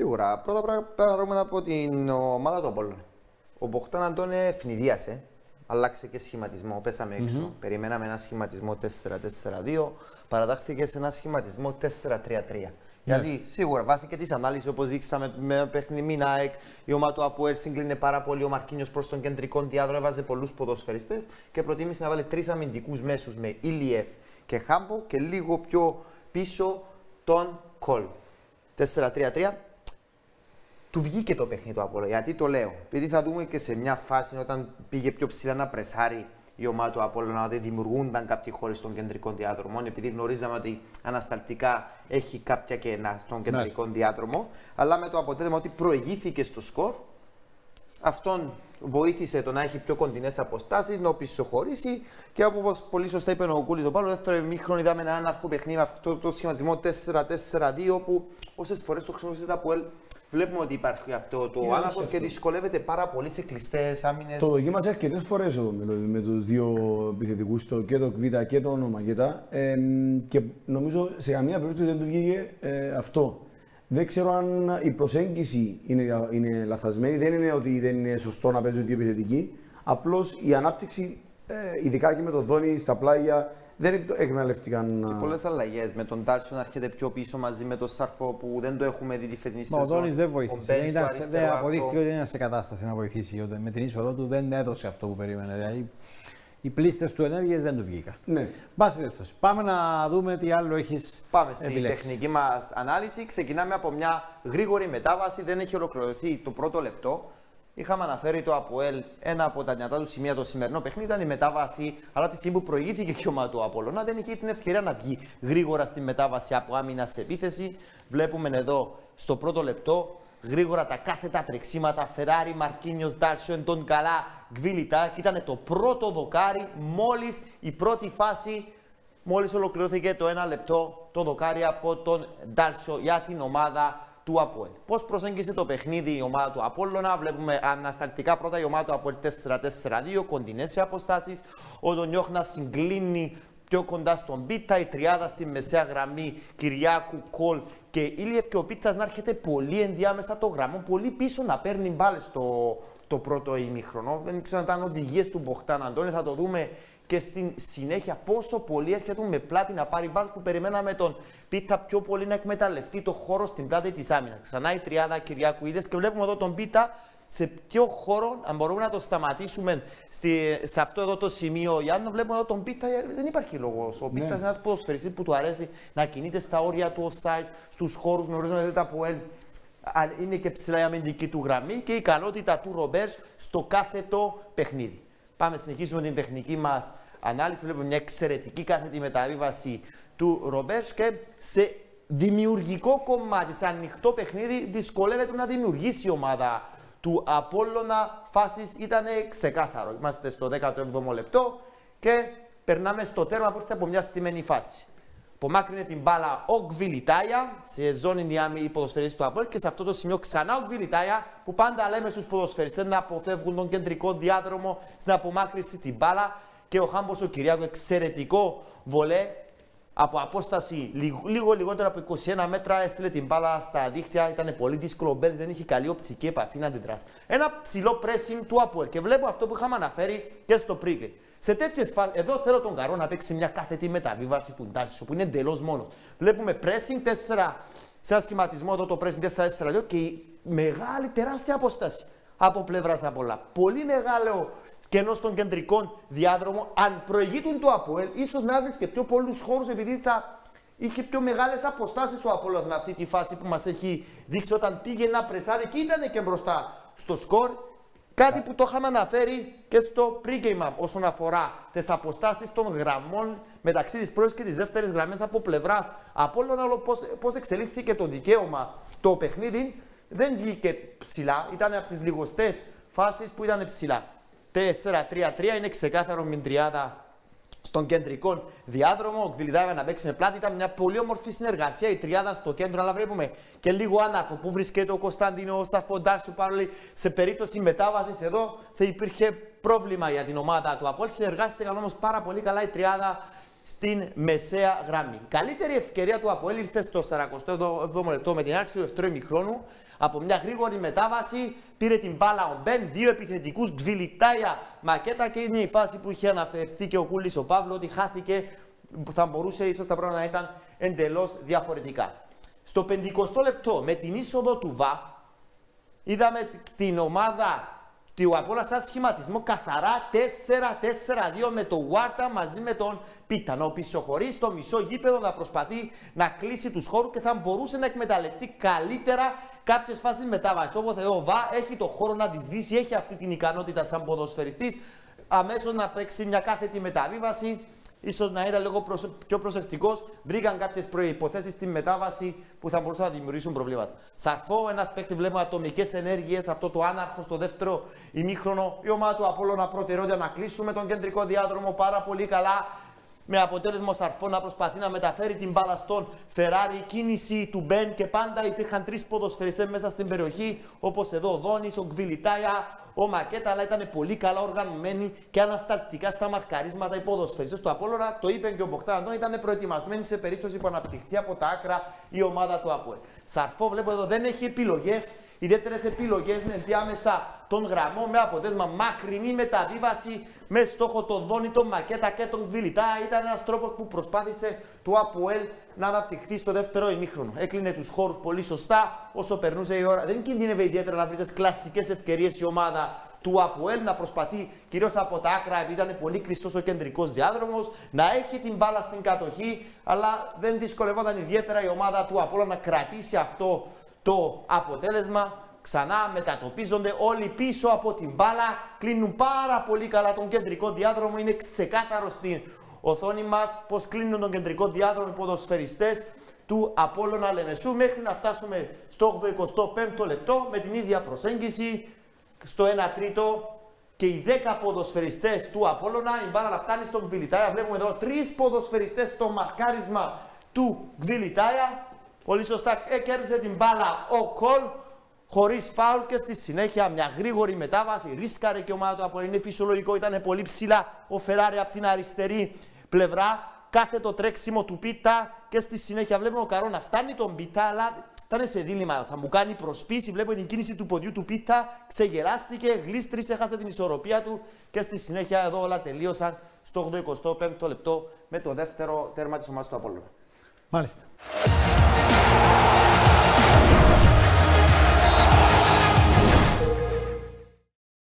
Σίγουρα. Πρώτα πράγμα από την ομάδα του Απόλλωνα. Ο Μποχτάν Αντώνε ευνηδίασε. Άλλαξε και σχηματισμό. Πέσαμε έξω. Περιμέναμε ένα σχηματισμό 4-4-2. Παρατάχθηκε σε ένα σχηματισμό 4-3-3. Γιατί σίγουρα βάσει και τη ανάλυση, όπως δείξαμε με παιχνίδι Μινάεκ, η ομάδα του Αποέλ σύγκλινε πάρα πολύ. Ο Μαρκίνιος προς τον κεντρικό διάδρομο έβαζε πολλούς ποδοσφαιριστές και προτίμησε να βάλει 3 αμυντικούς μέσους με Ιλιεφ και Χάμπο και λίγο πιο πίσω τον Κολ. 4-3-3. Του βγήκε το παιχνίδι του Απόλλωνα. Γιατί το λέω? Επειδή θα δούμε και σε μια φάση όταν πήγε πιο ψηλά να πρεσάρει η ομάδα του Απόλλωνα, ότι δημιουργούνταν κάποιοι χώροι στον κεντρικό διάδρομο. Επειδή γνωρίζαμε ότι ανασταλτικά έχει κάποια κενά στον κεντρικό διάδρομο. Αλλά με το αποτέλεσμα ότι προηγήθηκε στο σκορ, αυτόν βοήθησε το να έχει πιο κοντινές αποστάσεις, να πισωχωρήσει και όπως πολύ σωστά είπε ο Κούλης, το πάλι δεύτερο ημίχρονο είδαμε ένα άναρχο παιχνίδι με αυτό το σχηματισμό 4-4-2 που όσες φορές το χρησιμοποιήσατε από ΕΛ. Βλέπουμε ότι υπάρχει αυτό το άναρχο και δυσκολεύεται πάρα πολύ σε κλειστές άμυνες. Το δοκίμασε αρκετές φορές εδώ με τους δύο επιθετικούς, και το Κβίτα και το Μαγκέτα. Και νομίζω σε καμία περίπτωση δεν του βγήκε αυτό. Δεν ξέρω αν η προσέγγιση είναι λαθασμένη. Δεν είναι ότι δεν είναι σωστό να παίζουν δύο επιθετικοί. Απλώς η ανάπτυξη, ειδικά και με τον Δόνι στα πλάγια, δεν εκμεταλλεύτηκαν. Και πολλές αλλαγές. Με τον Τάλσιο να έρχεται πιο πίσω μαζί με τον Σάρφο που δεν το έχουμε δει τη φετινή σεζόν. Ο Δόνις δεν βοήθησε. Δεν αποδείχθηκε ότι δεν είναι σε κατάσταση να βοηθήσει. Με την είσοδο του δεν έδωσε αυτό που περίμενε. Δηλαδή, οι πλήστες του ενέργειες δεν του βγήκαν. Ναι. Πάση περιπτώσει. Πάμε να δούμε τι άλλο έχεις. Πάμε στην τεχνική μας ανάλυση. Ξεκινάμε από μια γρήγορη μετάβαση. Δεν έχει ολοκληρωθεί το πρώτο λεπτό. Είχαμε αναφέρει το Αποέλ, ένα από τα νιατά του σημεία το σημερινό παιχνίδι ήταν η μετάβαση. Αλλά τη στιγμή που προηγήθηκε και η ομάδα του Απόλλωνα δεν είχε την ευκαιρία να βγει γρήγορα στη μετάβαση από άμυνα σε επίθεση. Βλέπουμε εδώ στο πρώτο λεπτό γρήγορα τα κάθετα τρεξίματα. Φεράρι, Μαρκίνιος, Ντάλσιο, τον καλά, Γκβίλιτα. Και ήταν το πρώτο δοκάρι μόλις η πρώτη φάση. Μόλις ολοκληρώθηκε το 1 λεπτό το δοκάρι από τον Ντάλσιο για την ομάδα του Αποέλ. Πώς προσέγγισε το παιχνίδι η ομάδα του Απόλλωνα? Βλέπουμε ανασταλτικά πρώτα η ομάδα του Αποέλ 4-4-2, κοντινές σε αποστάσεις. Ο Ντονιόχ να συγκλίνει πιο κοντά στον Πίτα, η τριάδα στη μεσαία γραμμή Κυριάκου, Κολ και Ήλιεφ και ο Πίτας να έρχεται πολύ ενδιάμεσα το γραμμό, πολύ πίσω να παίρνει μπάλες το πρώτο ημίχρονο. Δεν ξέρω αν ήταν οδηγίες του Μποχτάν Αντώνη, θα το δούμε και στην συνέχεια πόσο πολύ έρχεται με πλάτη να πάρει μπάλες που περιμέναμε τον Πίτα πιο πολύ να εκμεταλλευτεί το χώρο στην πλάτη της άμυνας. Ξανά η τριάδα Κυριάκου είδες και βλέπουμε εδώ τον Πίτα σε ποιο χώρο, αν μπορούμε να το σταματήσουμε σε αυτό εδώ το σημείο. Γιάννη, βλέπουμε εδώ τον Πίτα, δεν υπάρχει λόγος. Ο Πίτας είναι ένας ποδοσφαιριστής που του αρέσει να κινείται στα όρια του offside, στους χώρους, γνωρίζουμε ότι τα Αποέλ είναι και ψηλά η αμυντική του γραμμή και η ικανότητα του Ρομπέρς στο κάθετο παιχνίδι. Πάμε, συνεχίσουμε την τεχνική μας ανάλυση. Βλέπουμε μια εξαιρετική κάθετη μεταβίβαση του Ρομπέρς και σε δημιουργικό κομμάτι, σε ανοιχτό παιχνίδι, δυσκολεύεται να δημιουργήσει η ομάδα του Απόλλωνα. Φάσεις ήταν ξεκάθαρο. Είμαστε στο 17ο λεπτό και περνάμε στο τέρμα που ήρθε από μια στημένη φάση. Απομάκρυνε την μπάλα ο Γκβιλιτάια σε ζώνη οι ποδοσφαιριστές του Απόλλωνα και σε αυτό το σημείο ξανά ο Γκβιλιτάια που πάντα λέμε στους ποδοσφαιριστές να αποφεύγουν τον κεντρικό διάδρομο στην απομάκρυνση την μπάλα και ο Χάμπος ο Κυριάκου εξαιρετικό βολέ από απόσταση λίγο λιγότερο από 21 μέτρα έστειλε την μπάλα στα δίχτυα. Ήταν πολύ δύσκολο ο Μπέλης, δεν είχε καλή οπτική επαφή να αντιδράσει. Ένα ψηλό pressing του Απόλλωνα και βλέπω αυτό που είχαμε αναφέρει και στο pre. Σε τέτοιες φάσεις, εδώ θέλω τον Καρό να παίξει μια κάθετη μεταβίβαση του Ντάλσιο που είναι εντελώς μόνος. Βλέπουμε pressing 4, σε ένα σχηματισμό εδώ το pressing 4-4-2 και η μεγάλη τεράστια απόσταση από πλευράς Απόλλωνα. Πολύ μεγάλο κενό στον κεντρικό διάδρομο. Αν προηγείτουν το Αποέλ, ίσως να βρίσκε πιο πολλούς χώρους επειδή θα είχε πιο μεγάλες αποστάσεις ο Απόλλωνας με αυτή τη φάση που μας έχει δείξει όταν πήγε να πρεσάρει και ήταν και μπροστά στο σκορ. Κάτι που το είχαμε αναφέρει και στο pre-game όσον αφορά τις αποστάσεις των γραμμών μεταξύ της πρώτης και της δεύτερης γραμμής από πλευράς Απόλλωνα. Πώς εξελίχθηκε το δικαίωμα το παιχνίδι, δεν βγήκε ψηλά, ήταν από τις λιγοστές φάσεις που ήταν ψηλά. 4-3-3 είναι ξεκάθαρο με την τριάδα στον κεντρικό διάδρομο. Ο Γκβιλιτάια να παίξει με πλάτη. Ήταν μια πολύ όμορφη συνεργασία η τριάδα στο κέντρο. Αλλά βλέπουμε και λίγο άναρχο που βρίσκεται ο Κωνσταντίνο Σταρφοντάρσου. Πάλι σε περίπτωση μετάβασης εδώ θα υπήρχε πρόβλημα για την ομάδα του Απόλλωνα. Συνεργάστηκαν όμως πάρα πολύ καλά η τριάδα στην μεσαία γραμμή. Η καλύτερη ευκαιρία του ΑΠΟΕΛ ήρθε στο 47ο λεπτό με την άρξη του δεύτερου ημιχρόνου. Από μια γρήγορη μετάβαση πήρε την μπάλα ο Μπεν, δύο επιθετικούς, Γκβιλιτάια, Μακέτα, και είναι η φάση που είχε αναφερθεί και ο Κούλης ο Παύλο ότι χάθηκε, θα μπορούσε ίσως τα πράγματα να ήταν εντελώς διαφορετικά. Στο 50ο λεπτό με την είσοδο του ΒΑ είδαμε την ομάδα του Απόλλωνα σαν σχηματισμό καθαρά 4-4-2 με τον Γουάρτα μαζί με τον Πίτα. Να πισωχωρεί στο μισό γήπεδο, να προσπαθεί να κλείσει τους χώρους και θα μπορούσε να εκμεταλλευτεί καλύτερα κάποιες φάσεις μετάβασης. Όπως εδώ ο ΒΑ έχει το χώρο να τις δείσει, έχει αυτή την ικανότητα σαν ποδοσφαιριστής αμέσως να παίξει μια κάθετη μεταβίβαση. Ίσως να ήταν λίγο πιο προσεκτικός. Βρήκαν κάποιες προϋποθέσεις στη μετάβαση που θα μπορούσαν να δημιουργήσουν προβλήματα. Σαφώ, ένας παίκτη βλέπουμε ατομικές ενέργειες, αυτό το άναρχο στο δεύτερο ημίχρονο. Η ομάδα του Απόλλωνα προτεραιότητα να κλείσουμε τον κεντρικό διάδρομο πάρα πολύ καλά. Με αποτέλεσμα ο Σαρφό να προσπαθεί να μεταφέρει την μπάλα στον Φεράρι. Κίνηση του Μπεν και πάντα υπήρχαν τρεις ποδοσφαιριστές μέσα στην περιοχή. Όπως εδώ ο Δόνης, ο Γκβιλιτάια, ο Μακέτα, αλλά ήταν πολύ καλά οργανωμένοι και ανασταλτικά στα μαρκαρίσματα οι ποδοσφαιριστές του Απόλλωνα. Το είπε και ο Μποχτάν Αντώνη, ήταν προετοιμασμένοι σε περίπτωση που αναπτυχθεί από τα άκρα η ομάδα του ΑΠΟΕΛ. Σαρφό, βλέπω εδώ, δεν έχει επιλογές, ιδιαίτερες επιλογές ενδιάμεσα των γραμμών, με αποτέλεσμα μακρινή μεταβίβαση με στόχο τον Δόνη, τον Μακέτα και τον Γκβιλιτά. Ήταν ένας τρόπος που προσπάθησε το ΑΠΟΕΛ να αναπτυχθεί στο δεύτερο ημίχρονο. Έκλεινε τους χώρους πολύ σωστά όσο περνούσε η ώρα. Δεν κινδύνευε ιδιαίτερα να βρει τις κλασικές ευκαιρίες η ομάδα του ΑΠΟΕΛ, να προσπαθεί κυρίως από τα άκρα, επειδή ήταν πολύ κλειστός ο κεντρικός διάδρομος, να έχει την μπάλα στην κατοχή, αλλά δεν δυσκολευόταν ιδιαίτερα η ομάδα του Απόλλωνα να κρατήσει αυτό το αποτέλεσμα. Ξανά μετατοπίζονται όλοι πίσω από την μπάλα, κλείνουν πάρα πολύ καλά τον κεντρικό διάδρομο. Είναι ξεκάθαρο στην οθόνη μας πως κλείνουν τον κεντρικό διάδρομο οι ποδοσφαιριστές του Απόλλωνα Λεμεσού, μέχρι να φτάσουμε στο 85ο λεπτό με την ίδια προσέγγιση. Στο 1 τρίτο και οι 10 ποδοσφαιριστές του Απόλλωνα, η μπάλα να φτάνει στον Γκβιλιτάια. Βλέπουμε εδώ 3 ποδοσφαιριστές στο μαρκάρισμα του Γκβιλιτάια. Πολύ σωστά κέρδισε την μπάλα ο Κολ χωρίς φάουλ και στη συνέχεια μια γρήγορη μετάβαση. Ρίσκαρε και η ομάδα του Απόλλωνα. Είναι φυσιολογικό, ήταν πολύ ψηλά ο Φεράρι από την αριστερή πλευρά. Κάθε το τρέξιμο του Πίτα και στη συνέχεια βλέπουμε ο Καρό να φτάνει τον Πίτα, αλλά ήταν σε δίλημμα. Θα μου κάνει προσπίση. Βλέπω την κίνηση του ποδιού του Πίτα. Ξεγελάστηκε, γλίστρισε, έχασε την ισορροπία του και στη συνέχεια εδώ όλα τελείωσαν στο 85ο λεπτό με το δεύτερο τέρμα της ομάδας του Απόλλωνα. Μάλιστα.